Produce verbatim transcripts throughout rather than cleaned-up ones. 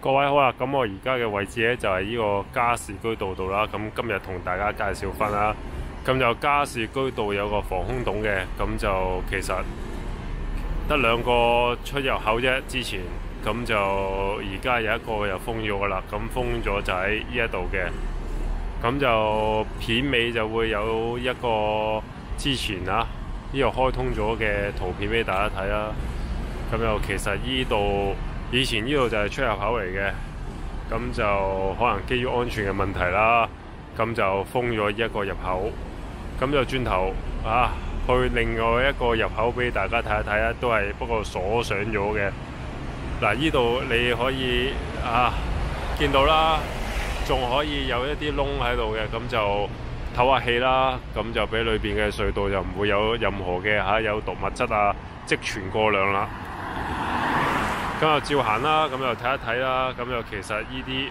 各位好啦，咁我而家嘅位置咧就係呢個加士居道度啦。咁今日同大家介紹翻啦。咁就加士居道有個防空洞嘅，咁就其實得兩個出入口啫。之前咁就而家有一個又封咗噶啦，咁封咗就喺呢一度嘅。咁就片尾就會有一個之前啊呢度開通咗嘅圖片俾大家睇啦。咁又其實呢度以前呢度就係出入口嚟嘅，咁就可能基於安全嘅問題啦，咁就封咗一個入口。咁就轉頭啊去另外一個入口俾大家睇一睇啊，都係不過鎖上咗嘅。嗱，呢度你可以啊見到啦，仲可以有一啲窿喺度嘅，咁就唞下氣啦。咁就俾裏邊嘅隧道就唔會有任何嘅嚇、啊、有毒物質啊積存過量啦。咁就照行啦，咁就睇一睇啦。咁就其實呢啲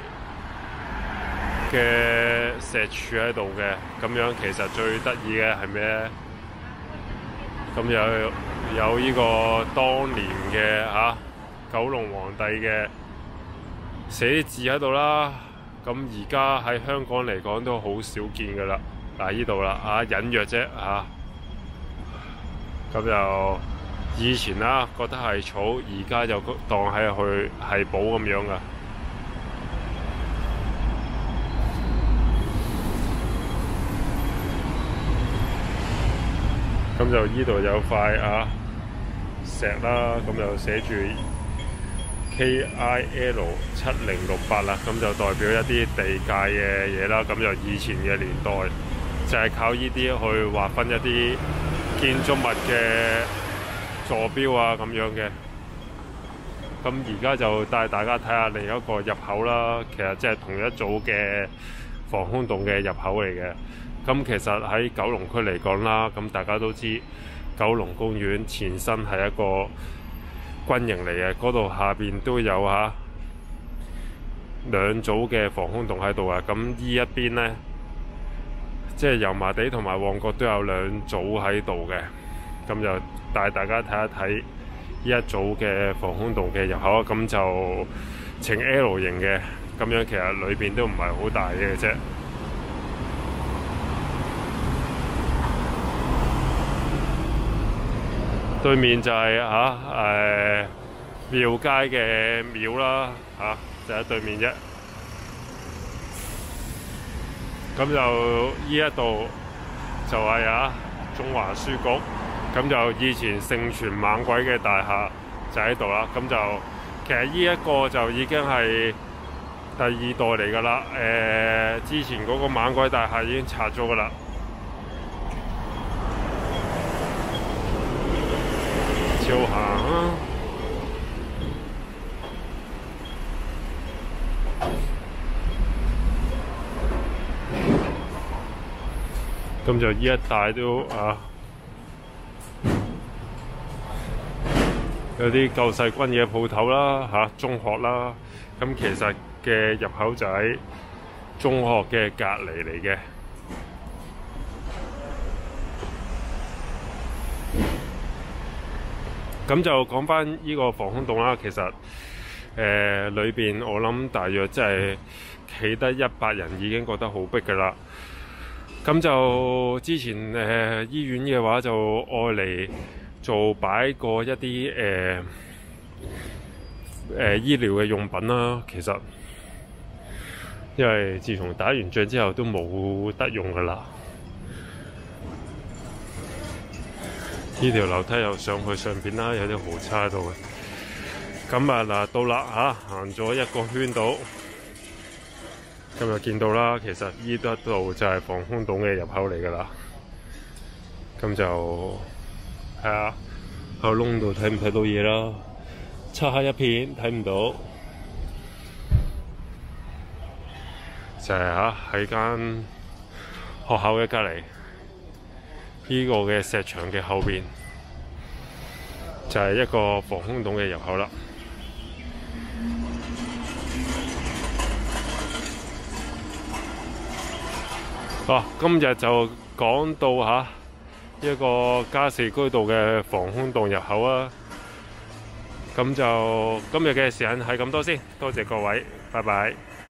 嘅石柱喺度嘅，咁樣其實最得意嘅係咩咧？咁有有呢個當年嘅嚇、啊、九龍皇帝嘅寫字喺度啦。咁而家喺香港嚟講都好少見噶啦。嗱，呢度啦啊，隱約啫嚇。咁、啊、就以前啦覺得係草，而家就當係去係寶咁樣噶。咁就呢度有塊啊石啦，咁就寫住 K I L 七零六八啦，咁就代表一啲地界嘅嘢啦。咁就以前嘅年代就係靠呢啲去劃分一啲建築物嘅坐標啊咁樣嘅。咁而家就帶大家睇下另一個入口啦，其實即係同一組嘅防空洞嘅入口嚟嘅。咁其實喺九龍區嚟講啦，咁大家都知九龍公園前身係一個軍營嚟嘅，嗰度下邊都有嚇兩組嘅防空洞喺度啊。咁呢一邊呢，即係油麻地同埋旺角都有兩組喺度嘅。咁就帶大家睇一睇呢一組嘅防空洞嘅入口，咁就呈 L 型嘅，咁樣其實裏邊都唔係好大嘅啫。對面就係嚇誒廟街嘅廟啦，嚇、啊、就喺對面啫。咁就呢一度就係啊中華書局，咁就以前盛傳猛鬼嘅大廈就喺度啦。咁就其實呢一個就已經係第二代嚟㗎啦。誒、呃、之前嗰個猛鬼大廈已經拆咗㗎啦。照行啊！咁就呢一帶都啊，有啲救世軍嘅鋪頭啦，嚇、啊、中學啦。咁其實嘅入口就喺中學嘅隔離嚟嘅。咁就講翻呢個防空洞啦，其實誒裏邊我諗大約即係企得一百人已經覺得好逼㗎啦。咁就之前誒、呃、醫院嘅話就愛嚟做擺過一啲誒誒醫療嘅用品啦。其實因為自從打完仗之後都冇得用㗎啦。呢條樓梯又上去上邊啦，有啲豪差喺度嘅。咁啊嗱，到啦嚇，行咗一個圈度，今日見到啦。其實呢一度就係防空洞嘅入口嚟㗎啦。咁就睇下喺窿度睇唔睇到嘢啦。漆黑一片，睇唔到。就係嚇喺間學校嘅隔離。呢個嘅石牆嘅後邊就係一個防空洞嘅入口啦。啊，今日就講到嚇一個加士居道嘅防空洞入口啊。 咁就今日嘅時間係咁多先，多謝各位，拜拜。